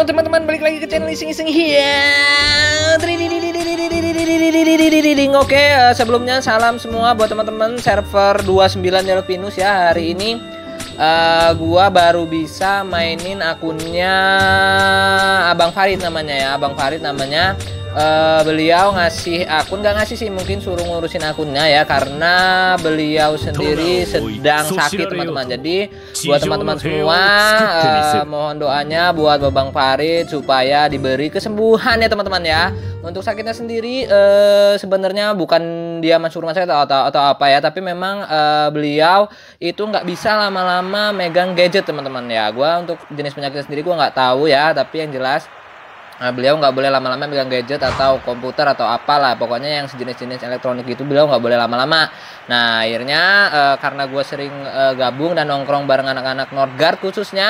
Halo teman-teman, balik lagi ke channel Iseng-Iseng here. Oke, sebelumnya salam semua buat teman-teman server 29 Delfinus ya. Hari ini gua baru bisa mainin akunnya Abang Farid namanya ya. Abang Farid namanya. Beliau ngasih akun, nggak ngasih sih, mungkin suruh ngurusin akunnya ya, karena beliau sendiri sedang sakit teman-teman. Jadi buat teman-teman semua mohon doanya buat Babang Farid supaya diberi kesembuhan ya teman-teman ya. Untuk sakitnya sendiri sebenarnya bukan dia masuk rumah sakit atau apa ya, tapi memang beliau itu nggak bisa lama-lama megang gadget teman-teman ya. Gua untuk jenis penyakitnya sendiri gua nggak tahu ya, tapi yang jelas beliau nggak boleh lama-lama megang gadget atau komputer atau apalah, pokoknya yang sejenis-jenis elektronik gitu beliau nggak boleh lama-lama. Nah akhirnya karena gue sering gabung dan nongkrong bareng anak-anak Northgard khususnya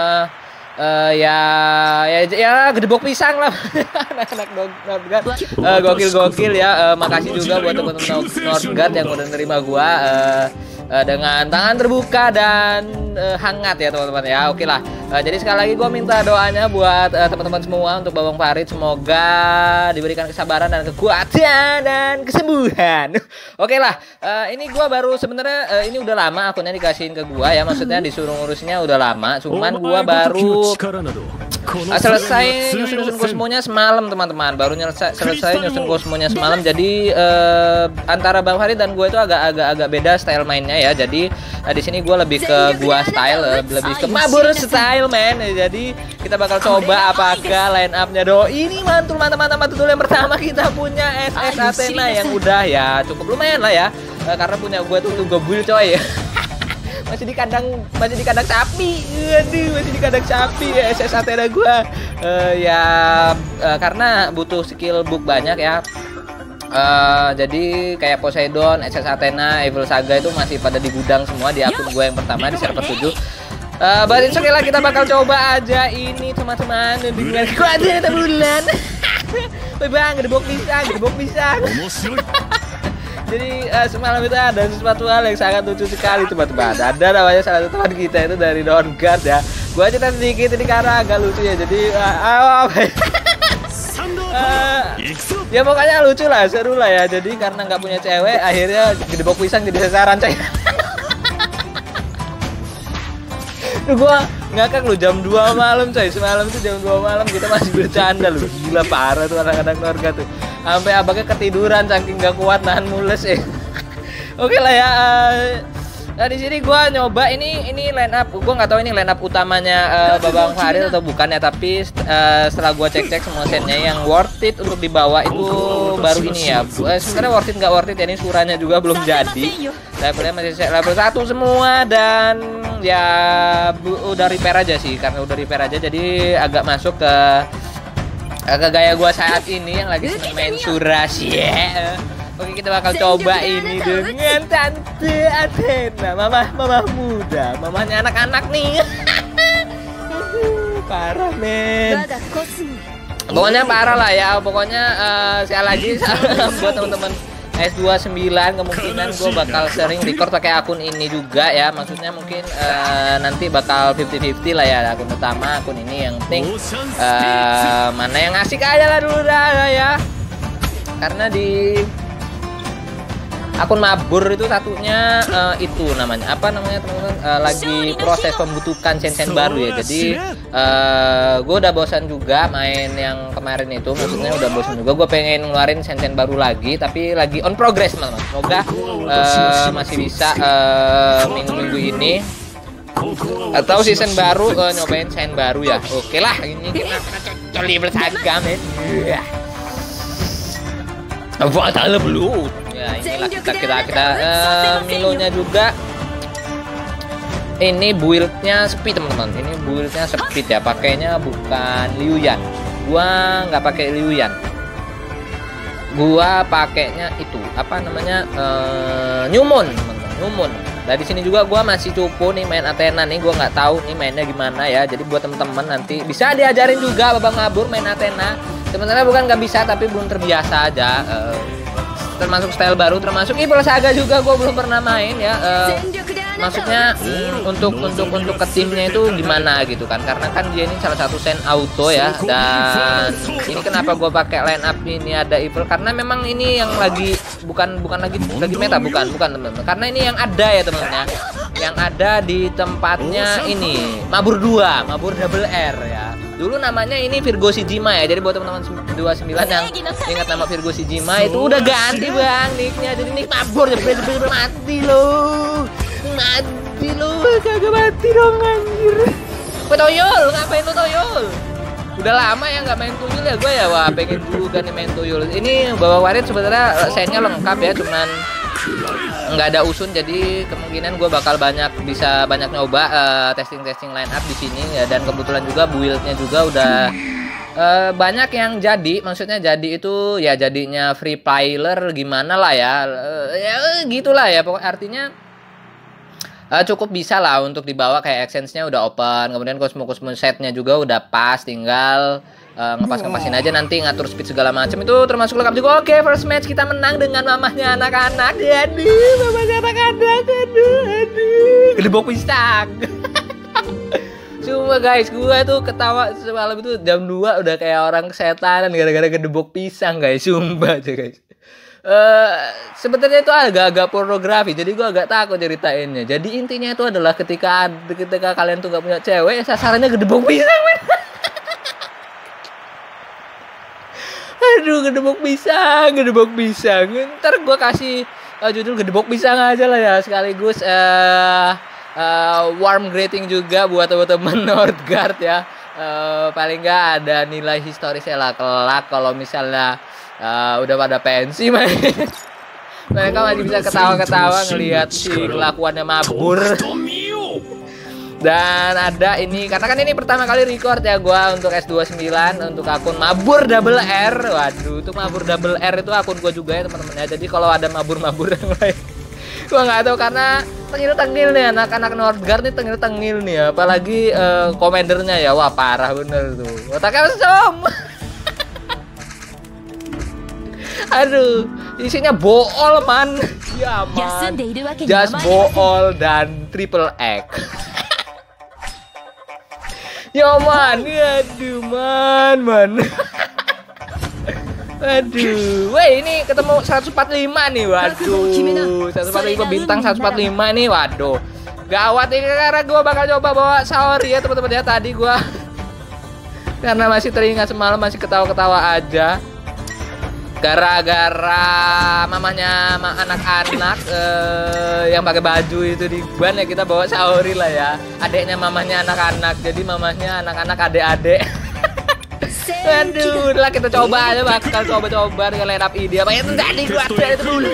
ya gedebok pisang lah anak-anak Northgard, gokil ya. Makasih juga buat teman-teman Northgard yang udah nerima gue dengan tangan terbuka dan hangat ya teman-teman ya. Oke lah, jadi sekali lagi gue minta doanya buat teman-teman semua untuk Babang Farid, semoga diberikan kesabaran dan kekuatan dan kesembuhan. Oke lah, ini gue baru sebenarnya ini udah lama akunnya dikasihin ke gue ya, maksudnya disuruh ngurusnya udah lama, cuman gue baru selesai nyusun kosmonya semalam teman-teman, baru selesai nyusun kosmonya semalam. Jadi antara Bang Farid dan gue itu agak beda style mainnya ya. Jadi di sini gue lebih ke gua style, lebih ke mabur style man. Jadi kita bakal coba apakah line upnya ini mantul mantap dulu. Yang pertama kita punya SS Athena yang udah ya cukup lumayan lah ya, karena punya gue tuh gue build coy. masih di kandang sapi. Aduh, masih di kandang sapi ya SS Athena gue. Karena butuh skill book banyak ya. Jadi kayak Poseidon, SS Athena, Evil Saga itu masih pada di gudang semua di akun gue yang pertama di server 7. Barin sekali lah, kita bakal coba aja ini teman-teman dengan kekuatan bulan. Bang, gedebok pisang. Jadi semalam itu ada sesuatu hal yang sangat lucu sekali teman-teman. Ada namanya salah satu teman kita itu dari Northgard ya. Gua cerita sedikit ini karena agak lucu ya. Jadi ya pokoknya lucu lah, seru lah ya. Jadi karena nggak punya cewek, akhirnya gedebok pisang jadi sasaran coy. Gua ngakak lu jam 2 malam coy. Semalam itu jam 2 malam kita masih bercanda lu. Gila parah tuh anak-anak Northgard tuh. Sampai abangnya ketiduran saking gak kuat nahan mules ya. Oke lah ya. Nah di sini gua nyoba ini line up. Gua nggak tahu ini line up utamanya Babang Farid atau bukan ya, tapi setelah gua cek semua setnya yang worth it untuk dibawa itu baru ini ya. Sebenarnya worth it nggak worth it ya, ini suranya juga belum jadi. Levelnya masih level 1 semua dan ya udah repair aja sih, karena udah repair aja jadi agak masuk ke gaya gua saat ini yang lagi seneng main suras ya. Oke, kita bakal coba ini dengan Tante Athena, mama muda, mamanya anak-anak nih. Parah men. Pokoknya parah lah ya. Pokoknya sekali lagi buat teman-teman S29 kemungkinan gue bakal sering record pakai akun ini juga ya. Maksudnya mungkin nanti bakal 50-50 lah ya, akun utama, akun ini yang penting mana yang asik aja lah dulu dah ya. Karena di akun mabur itu satunya itu namanya apa namanya teman-teman, lagi proses pembentukan sen-sen baru ya. Jadi gue udah bosan juga main yang kemarin itu, maksudnya udah bosan juga. Gue pengen ngeluarin sen-sen baru lagi, tapi lagi on progress teman-teman. Semoga masih bisa minggu-minggu ini atau season baru nyobain sen baru ya. Oke lah, ini kita coli bersagam ya. Fatal Blue. Ya inilah kita Milonya juga. Ini buildnya speed teman-teman. Ini buildnya speed ya. Pakainya bukan Liuyan. Gua nggak pakai Liuyan. Gua pakainya itu apa namanya Nyumon teman-teman. Nyumon. Dari sini juga gua masih cupu nih main Athena nih. Gua nggak tahu nih mainnya gimana ya. Jadi buat teman-teman nanti bisa diajarin juga Babang Ngabur main Athena. Sebenarnya bukan nggak bisa, tapi belum terbiasa aja. Termasuk style baru, termasuk Evil Saga juga gue belum pernah main ya. maksudnya untuk ke timnya itu gimana gitu kan, karena kan dia ini salah satu Sen auto ya. Dan ini kenapa gue pakai line up ini ada Evil, karena memang ini yang lagi bukan lagi meta, bukan teman-teman, karena ini yang ada ya teman-teman ya, yang ada di tempatnya ini Mabur 2, Mabur double R ya. Dulu namanya ini Virgo Shijima ya. Jadi buat teman-teman 29 yang ingat nama Virgo Shijima, itu udah ganti bang nicknya. Jadi nick Mabur ya, mati lo. Mati lo, kagak mati dong anjir. Gue Toyol, ngapain lo Toyol? Udah lama ya nggak main tuyul ya gue ya. Wah pengen juga nih main tuyul. Ini bawa warit sebenarnya setnya lengkap ya, cuman nggak ada usun, jadi kemungkinan gue bakal bisa banyak nyoba testing line up di sini ya. Dan kebetulan juga build-nya juga udah banyak yang jadi, maksudnya jadi itu ya jadinya free player gimana lah ya, ya gitulah ya pokoknya, artinya cukup bisa lah untuk dibawa, kayak exchange-nya udah open, kemudian kosmo setnya juga udah pas, tinggal ngepasin aja, nanti ngatur speed segala macam itu termasuk lengkap juga. Oke, first match kita menang dengan mamahnya anak-anak. Aduh, mamahnya anak-anak, aduh, gedebok pisang. Cuma guys, gua tuh ketawa semalam itu jam 2 udah kayak orang kesetanan gara-gara gedebok pisang guys, sumpah aja guys. Sebenarnya itu agak-agak pornografi, jadi gue agak takut ceritainnya. Jadi intinya itu adalah ketika kalian tuh gak punya cewek, sasarannya gedebok pisang, men. Aduh, gedebok pisang. Ntar gue kasih judul gedebok pisang aja lah ya, sekaligus warm greeting juga buat teman-teman Northgard ya. Paling nggak ada nilai historisnya lah kelak kalau misalnya udah pada pensi, mereka masih bisa ketawa-ketawa ngelihat si kelakuannya Mabur. Dan ada ini, karena kan ini pertama kali record ya gua untuk S29 untuk akun Mabur double R. Waduh, untuk Mabur double R itu akun gua juga ya teman-teman ya. Jadi kalau ada Mabur-Mabur yang lain gua nggak tahu, karena tengil-tengil nih anak-anak Northgard nih, tengil-tengil nih ya. Apalagi komandernya ya, wah parah bener tuh, otaknya mesum. Aduh, isinya bool man. Ya man, just bool dan triple X. Ya man, aduh man. Aduh, weh ini ketemu 145 nih, waduh. 145 bintang 145 nih, waduh. Gawat ini, karena gue bakal coba bawa Saori ya teman-teman ya. Tadi gue karena masih teringat semalam, masih ketawa-ketawa aja. Gara-gara mamanya anak-anak yang pakai baju itu di ban ya, kita bawa Saori lah ya. Adeknya mamanya anak-anak, jadi mamanya anak-anak adek-adek. Aduh, udah kita coba aja, bakal coba dengan line up ide apa itu tadi gua ada itu dulu.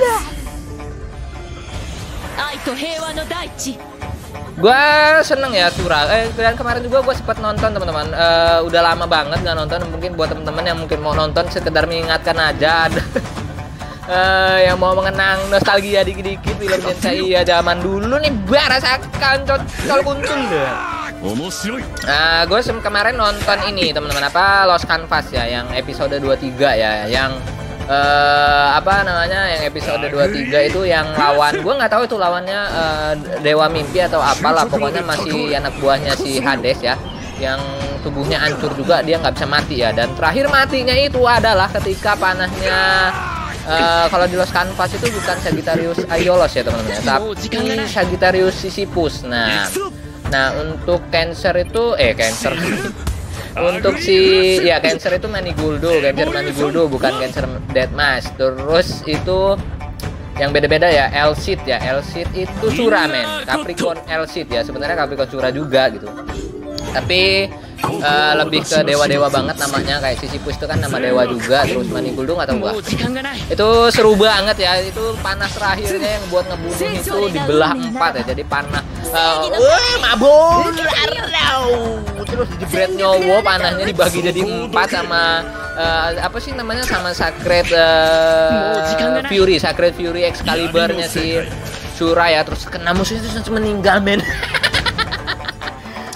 Gua seneng ya Sura. Dan kemarin juga gua sempat nonton teman-teman. Udah lama banget nggak nonton. Mungkin buat teman-teman yang mungkin mau nonton sekedar mengingatkan aja. Yang mau mengenang nostalgia dikit-dikit film Densai ya zaman dulu nih, rasakan cocol kuntul deh. Nah, gue kemarin nonton ini teman-teman, apa Lost Canvas ya, yang episode 23 ya, yang apa namanya, yang episode 23 itu yang lawan, gue nggak tahu itu lawannya Dewa Mimpi atau apalah, pokoknya masih anak buahnya si Hades ya, yang tubuhnya hancur juga, dia nggak bisa mati ya. Dan terakhir matinya itu adalah ketika panahnya kalau di Lost Canvas itu bukan Sagittarius Aiolos ya teman-teman, tapi Sagittarius Sisyphus. Nah untuk Cancer itu Cancer untuk si ya Cancer itu Maniguldo, Cancer Maniguldo, bukan Cancer Deathmatch. Terus itu yang beda-beda ya, Elcid ya, Elcid itu Sura men, Capricorn Elcid ya, sebenarnya Capricorn Sura juga gitu, tapi lebih ke dewa-dewa banget namanya, kayak Sisyphus itu kan nama dewa juga. Terus Maniguldo nggak tahu gua, itu seru banget ya. Itu panah terakhirnya yang buat ngebunuh itu dibelah 4 ya, jadi panah mabur terus dijebret nyowo, panahnya dibagi jadi 4 sama apa sih namanya, sama Sacred Fury, Sacred Fury Excalibur-nya si Sura ya. Terus kena musuhnya terus meninggal men.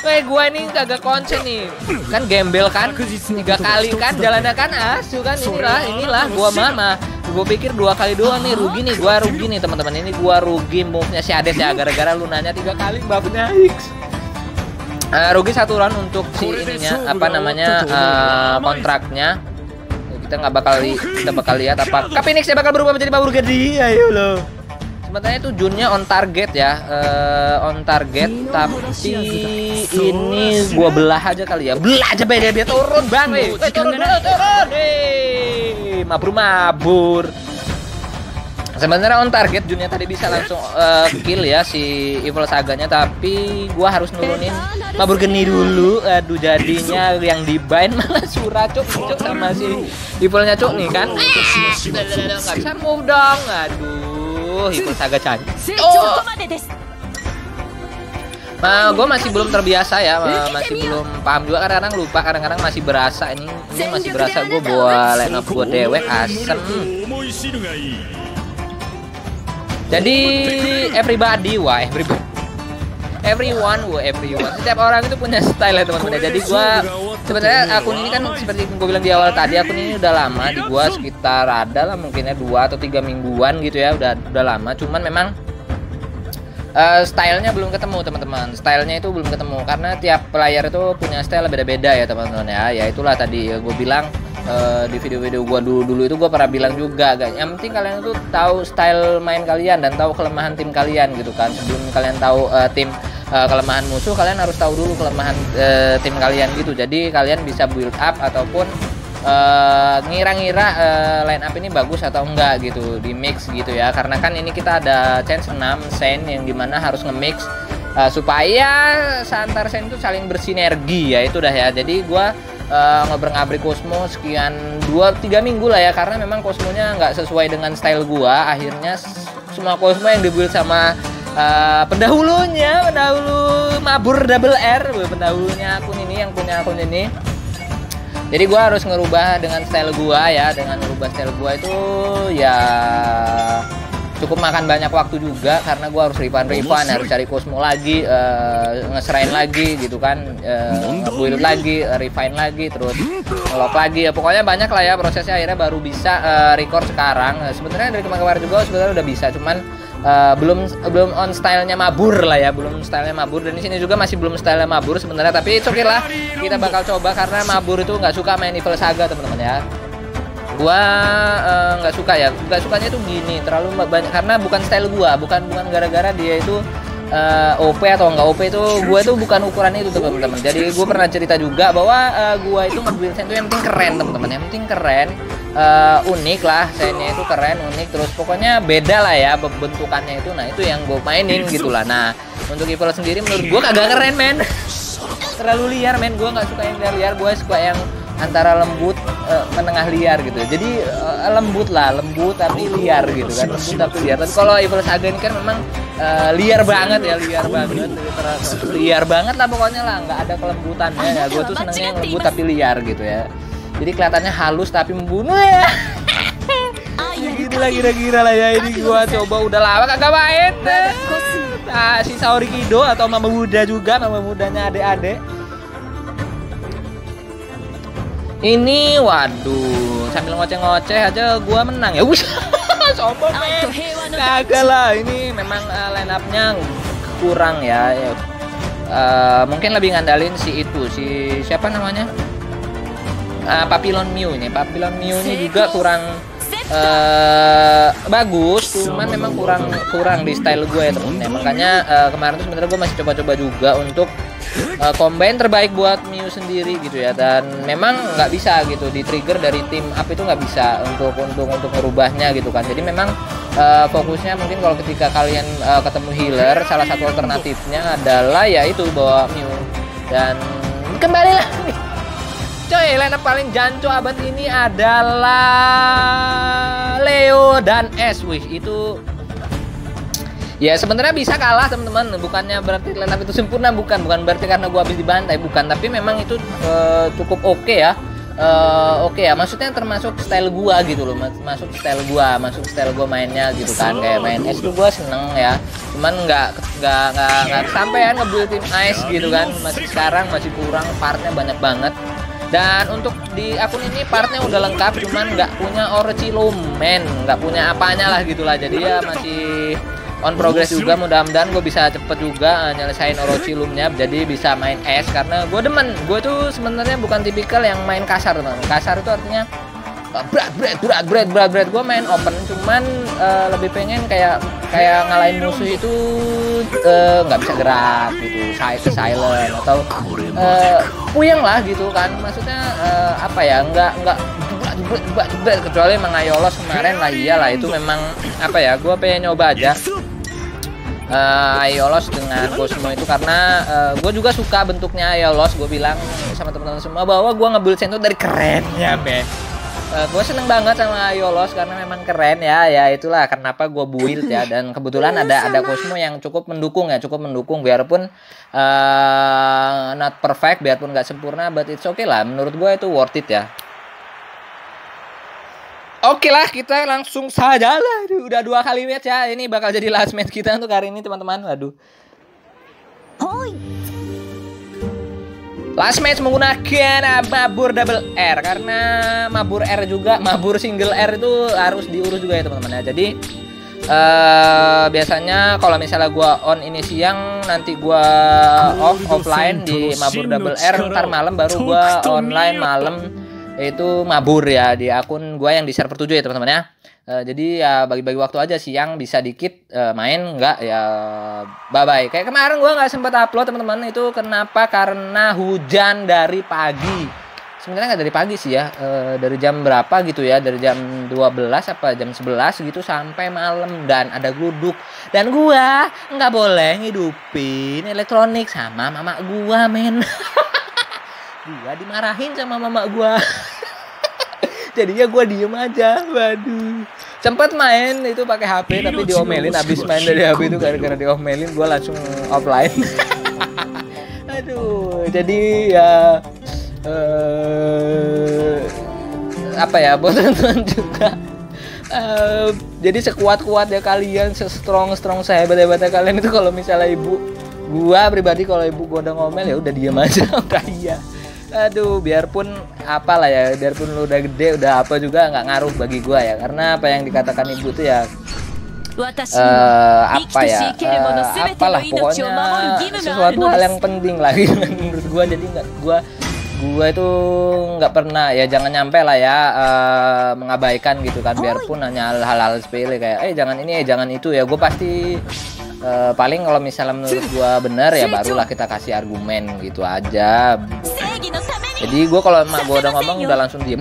Gua ini kagak konsen nih. Kan gembel kan 3 kali kan jalannya kan asu kan inilah gua mama. Gua pikir 2 kali doang nih rugi nih, gua rugi nih teman-teman. Ini gua rugi move-nya si Hades ya gara-gara lu nanya 3 kali buff-nya X. Rugi 1 round untuk si ininya apa namanya kontraknya. Kita bakal lihat apakah Phoenix bakal berubah menjadi babur gede. Ayo lo. Sebenarnya itu Junnya on target ya, on target, tapi ini gua belah aja kali ya. Belah aja dia turun bang, turun. Mabur. Sebenarnya on target Junnya tadi bisa langsung kill ya si Evil Saganya, tapi gua harus nurunin Mabur Geni dulu. Aduh jadinya yang dibind malah Sura cuk sama si Evilnya cuk nih kan. Nggak bisa move dong. Aduh, Evil Saga cantik. Gue masih belum terbiasa ya, masih belum paham juga, kadang-kadang lupa, kadang-kadang masih berasa ini masih berasa gue bawa line up gue dewek asem. Jadi everyone, setiap orang itu punya style ya teman-teman. Jadi gua sebenarnya akun ini kan seperti gue bilang di awal tadi, akun ini udah lama di gua, sekitar ada lah mungkinnya 2 atau 3 mingguan gitu ya, udah lama. Cuman memang stylenya belum ketemu teman-teman. Stylenya itu belum ketemu karena tiap player itu punya style beda-beda ya teman-teman ya. Ya itulah tadi gue bilang di video-video gua dulu itu gua pernah bilang juga, guys. Yang penting kalian itu tahu style main kalian dan tahu kelemahan tim kalian gitu kan. Sebelum kalian tahu kelemahan musuh, kalian harus tahu dulu kelemahan tim kalian gitu. Jadi kalian bisa build up ataupun ngira-ngira line up ini bagus atau enggak gitu, di mix gitu ya. Karena kan ini kita ada chance 6 Sen yang dimana harus nge-mix supaya seantar Sen itu saling bersinergi ya, itu dah ya. Jadi gua ngobrol-ngabrik Cosmo sekian 2-3 minggu lah ya, karena memang Cosmonya nggak sesuai dengan style gua. Akhirnya semua Cosmo yang dibuild sama pendahulu Mabur Double R, pendahulunya akun ini, yang punya akun ini. Jadi gua harus ngerubah dengan style gua ya, dengan ngerubah style gua itu ya cukup makan banyak waktu juga, karena gue harus refund, harus cari Cosmo lagi, ngeserain lagi gitu kan, build lagi, refine lagi, terus ngelok lagi ya, pokoknya banyak lah ya prosesnya. Akhirnya baru bisa record sekarang. Sebenarnya dari kemarin juga sebenarnya udah bisa, cuman belum on stylenya Mabur lah ya, belum stylenya Mabur, dan di sini juga masih belum stylenya Mabur sebenarnya, tapi oke lah, kita bakal coba karena Mabur itu nggak suka main Evil Saga teman-teman ya. Gua nggak suka ya, nggak sukanya tuh gini, terlalu banyak, karena bukan style gua, bukan gara-gara dia itu OP atau nggak OP, itu gua tuh bukan ukuran itu teman-teman. Jadi gua pernah cerita juga bahwa gua itu nge-build Sen itu yang penting keren teman-teman, yang penting keren, unik lah, Sennya itu keren, unik, terus pokoknya beda lah ya bentukannya itu. Nah itu yang gua mainin gitulah. Nah untuk Evil sendiri menurut gua kagak keren men, terlalu liar men. Gua nggak suka yang liar, gua suka yang antara lembut menengah liar gitu. Jadi lembut tapi liar gitu kan, lembut tapi liar. Tapi kalau Evil Saga ini kan memang liar banget ya, liar banget lah pokoknya lah, nggak ada kelembutannya ya. Gue tuh senengnya yang lembut tapi liar gitu ya. Jadi kelihatannya halus tapi membunuh ya. Gitu lah kira-kira lah ya. Ini gua coba udah lama kagak main. Si Saori Kido atau Mama Muda juga, Mama Mudanya adik-adik. Ini waduh, sambil ngoceh-ngoceh aja gua menang ya. Sombong men. Kagak lah, ini memang line up-nya kurang ya. Mungkin lebih ngandalin si siapa namanya? Papillon Mew ini. Papillon Mew ini juga kurang bagus, cuman memang kurang di style gue ya temen-temen. Makanya kemarin tuh sebenarnya gue masih coba-coba juga untuk combine terbaik buat Mew sendiri gitu ya, dan memang nggak bisa gitu di trigger dari tim up itu, nggak bisa untuk merubahnya gitu kan. Jadi memang fokusnya mungkin kalau ketika kalian ketemu healer, salah satu alternatifnya adalah yaitu bawa Mew. Dan kembali lagi coy, line up paling janco abad ini adalah Leo dan S. Wih, itu ya sebenarnya bisa kalah teman-teman. Bukannya berarti line up itu sempurna, bukan berarti karena gua habis dibantai, bukan, tapi memang itu cukup oke ya. oke ya, maksudnya termasuk style gua gitu loh, masuk style gua mainnya gitu kan. Kayak main Ice tuh gua seneng ya, cuman nggak kesampean nge-build tim Ice gitu kan. Masih sekarang masih kurang, partnya banyak banget. Dan untuk di akun ini partnya udah lengkap, cuman nggak punya Orochi men, nggak punya apanya lah gitulah. Jadi ya masih on progress juga. Mudah-mudahan gue bisa cepet juga nyelesain Orochi nya, jadi bisa main es. Karena gue demen, gue tuh sebenarnya bukan tipikal yang main kasar teman. Kasar itu artinya berat. Gue main open, cuman lebih pengen kayak ngalahin musuh itu nggak bisa gerak gitu, silent atau puyeng lah gitu kan. Maksudnya apa ya, nggak kecuali emang Ayolos kemarin lah, iyalah itu memang apa ya, gue pengen nyoba aja Ayolos dengan Cosmo itu karena gue juga suka bentuknya Ayolos. Gue bilang sama teman-teman semua bahwa gue nge-build Sento dari kerennya men. Gue seneng banget sama Ayolos karena memang keren ya. Ya itulah kenapa gue build ya. Dan kebetulan ada Cosmo yang cukup mendukung ya, biarpun not perfect, biarpun nggak sempurna, but it's okay lah. Menurut gue itu worth it ya. Oke lah, kita langsung saja lah. Udah 2 kali match ya. Ini bakal jadi last match kita untuk hari ini teman-teman. Waduh. Last match menggunakan Mabur double R, karena Mabur R juga, Mabur single R itu harus diurus juga ya teman-teman ya. Jadi biasanya kalau misalnya gua on ini siang, nanti gua offline di Mabur double R, ntar malam baru gua online malam itu Mabur ya di akun gua yang di server 7 ya teman-teman ya. Jadi ya bagi-bagi waktu aja, siang bisa dikit main, enggak ya bye-bye. Kayak kemarin gua nggak sempet upload teman-teman, itu kenapa? Karena hujan dari pagi. Sebenarnya nggak dari pagi sih ya, dari jam berapa gitu ya, dari jam 12 apa jam 11 gitu sampai malam, dan ada gluduk. Dan gua nggak boleh ngidupin elektronik sama mama gua men. Gua dimarahin sama mama gua. Jadinya gue diem aja. Waduh, sempet main itu pakai HP tapi diomelin. Abis main dari HP itu gara-gara diomelin gue langsung offline. Aduh, jadi ya apa ya, buat teman-teman juga, jadi sekuat-kuat ya kalian, se-strong sehebat-hebatnya kalian itu, kalau misalnya ibu gua pribadi, kalau ibu gua udah ngomel ya udah diem aja. Udah iya. Aduh, biarpun apalah ya, biarpun lu udah gede udah apa juga nggak ngaruh bagi gua ya, karena apa yang dikatakan ibu tuh ya apa ya, apalah pokoknya sesuatu hal yang penting lagi menurut gua. Jadi gua itu nggak pernah ya, jangan nyampe lah ya mengabaikan gitu kan, biarpun hanya hal-hal sepele kayak jangan ini jangan itu ya. Gua pasti paling kalau misalnya menurut gua bener ya barulah kita kasih argumen gitu aja. Jadi gue kalau emak gue udah ngomong udah langsung diem.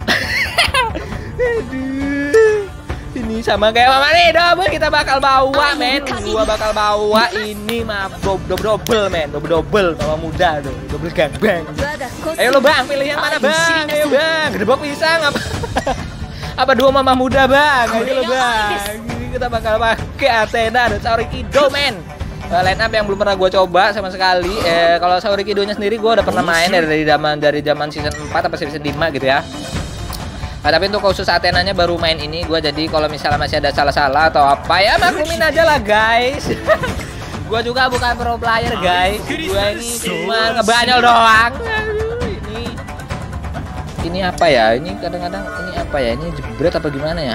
Ini sama kayak mama nih, double kita bakal bawa men. Gua bakal bawa ini mah double men, double mama muda tuh, double gangbang. Ayo lo bang, pilih yang mana bang? Ayo bang, gedebok pisang apa? Apa 2 mama muda bang? Ayo lo bang. Ini kita bakal pakai Athena dan Saori Kido men. Line up yang belum pernah gue coba sama sekali. Kalau Saori Kido-nya sendiri gue udah pernah main dari zaman season 4 atau season 5 gitu ya. Tapi untuk khusus Athenanya baru main ini gue. Jadi kalau misalnya masih ada salah-salah atau apa ya maklumin aja lah guys. Gue juga bukan pro player guys. Gue ini cuma ngebanyol doang. Ini apa ya? Ini kadang-kadang ini apa ya? Ini jebret apa gimana ya?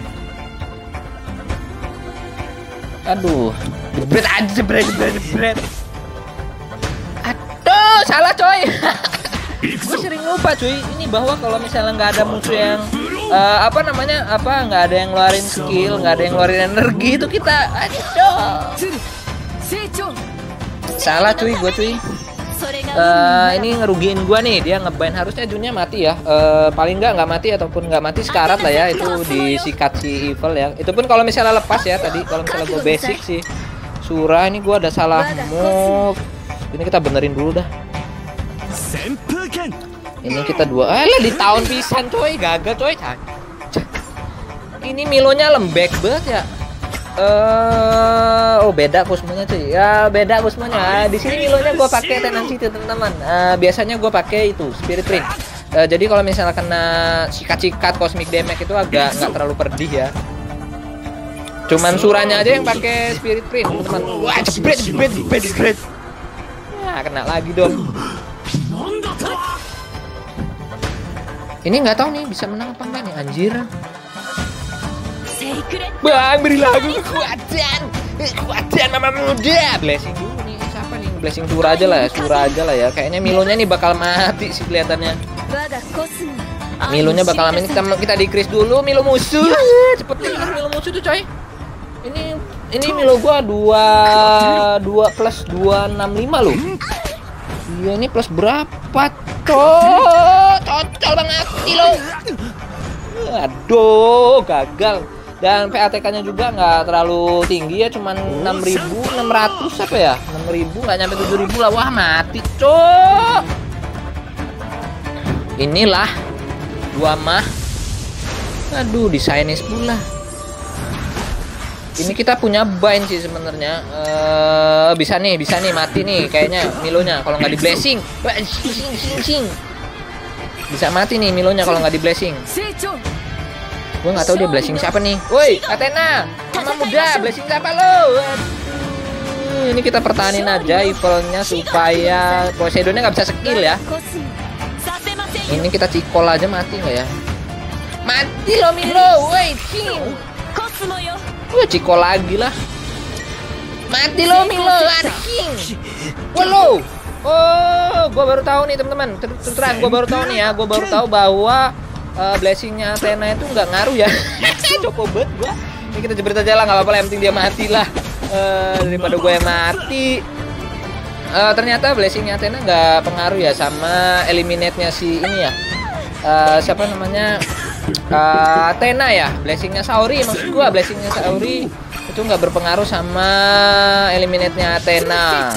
Aduh, jebret. Aduh, salah coy. Gue sering lupa cuy, ini bahwa kalau misalnya nggak ada musuh yang nggak ada yang ngeluarin skill, nggak ada yang ngeluarin energi, itu kita aduh. Salah cuy, gue cuy. Ini ngerugiin gua nih, dia ngeban, harusnya Junnya mati ya. Paling nggak mati ataupun nggak mati sekarat lah ya, itu disikat si Evil ya. Itu pun kalau misalnya lepas ya tadi, kalau misalnya gua basic sih Surah. Ini gua ada salah move, ini kita benerin dulu dah. Ini kita di tahun pisan coy, gagal coy. Ini Milonya lembek banget ya. Beda Cosmonya cuy. Ya beda Cosmonya. Di sini Milonya gue pakai Tenancy teman-teman. Biasanya gue pakai itu Spirit Ring. Jadi kalau misalnya kena sikat-sikat cosmic damage itu agak nggak terlalu pedih ya. Cuman suranya aja yang pakai spirit print, teman-teman. Wah, jebret. Ya, kena lagi dong. Ini nggak tahu nih bisa menang apa enggak nih, anjir. Bang, berilah aku kekuatan mama muda. Blessing dulu nih, siapa nih? Blessing Sura aja lah ya. Kayaknya Milonya nih bakal mati sih kelihatannya. Milonya bakal mati. Kita decrease dulu Milo musuh. Cepetin Milo musuh tuh, coy. Ini Milo gua 2 plus 265 loh. Iya, ini plus berapa? Cocol banget Milo. Aduh, gagal. Dan PATK-nya juga nggak terlalu tinggi ya, cuman 6.600 apa ya? 6.000, nggak nyampe 7.000 lah. Wah, mati, cok. Inilah 2 mah. Aduh, disainis pula. Ini kita punya bind sih sebenarnya. Bisa nih mati nih kayaknya Milonya kalau nggak di blessing. Bisa mati nih Milonya kalau nggak di blessing. Gue nggak tahu dia blessing siapa nih. Woi, Athena, mama muda, blessing siapa lo? Ini kita pertahanin aja evilnya supaya Poseidonnya nggak bisa skill ya. Ini kita cikol aja, mati nggak ya? Mati lo Milo, woi, cing. Cikol lagi lah. Mati lo Milo, cing. Walau. Oh, gue baru tahu nih teman-teman. Terang, gue baru tahu nih ya. Gue baru tahu bahwa blessingnya Athena itu nggak ngaruh ya. Coba bet gua. Ini kita jebret aja lah, nggak apa-apa, yang penting dia mati lah. Daripada gue yang mati. Ternyata blessingnya Athena nggak pengaruh ya sama eliminate-nya si ini ya. Siapa namanya? Athena ya. Blessingnya Saori, maksud gua blessingnya Saori itu nggak berpengaruh sama eliminate-nya Athena.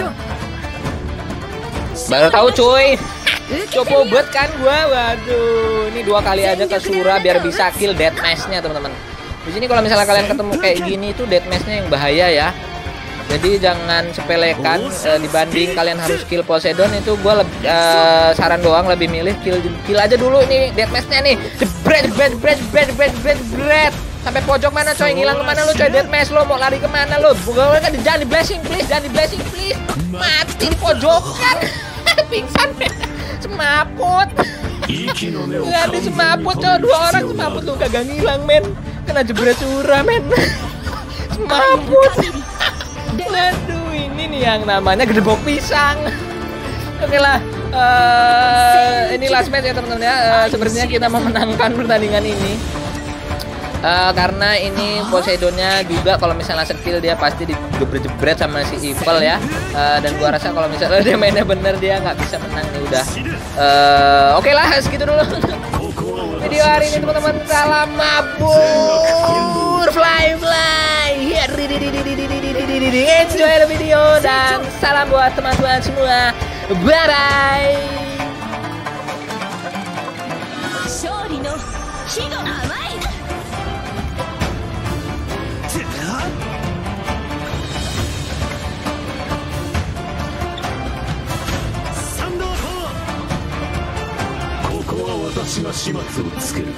Baru tahu cuy. Coba buat kan gua. Waduh, ini 2 kali aja ke Sura biar bisa kill deathmatch-nya, teman-teman. Di sini kalau misalnya kalian ketemu kayak gini itu deathmatch-nya yang bahaya ya. Jadi jangan sepelekan, dibanding kalian harus kill Poseidon itu gua saran doang lebih milih kill aja dulu ini deathmatch-nya nih. Jebret. Sampai pojok mana coy? Ngilang kemana lu coy? Deathmatch lo mau lari kemana lo? Gua kan jangan di blessing please. Mati di pojokan. Pingsan. Semaput. Nggak ada semaput coy, 2 orang semaput lu kagak ngilang men. Kena jebret Sura men. Semaput. Aduh, ini nih yang namanya gedebok pisang. Oke lah, ini last match ya teman-teman ya. Sebenarnya kita memenangkan pertandingan ini. Karena ini Poseidonnya juga kalau misalnya skill dia pasti dijebret sama si Evil ya. Dan gua rasa kalau misalnya dia mainnya bener dia nggak bisa menang nih udah. Oke lah, segitu dulu video hari ini teman-teman. Salam mabur, fly. Enjoy the video dan salam buat teman-teman semua. Bye bye. 私が始末をつける。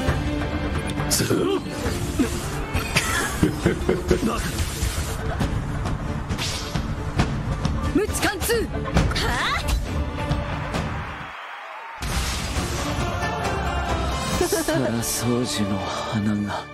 無知貫通。はあ。草樹の花が。